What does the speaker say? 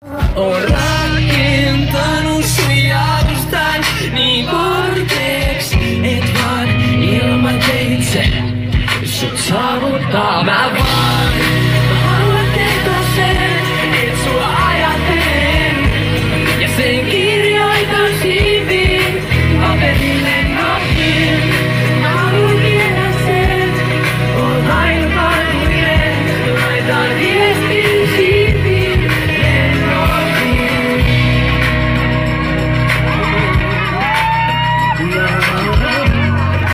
On rakentanut sun ajatustään niin korkeeks, et vaan ilman teitse sut saavuttaa. Mä vaan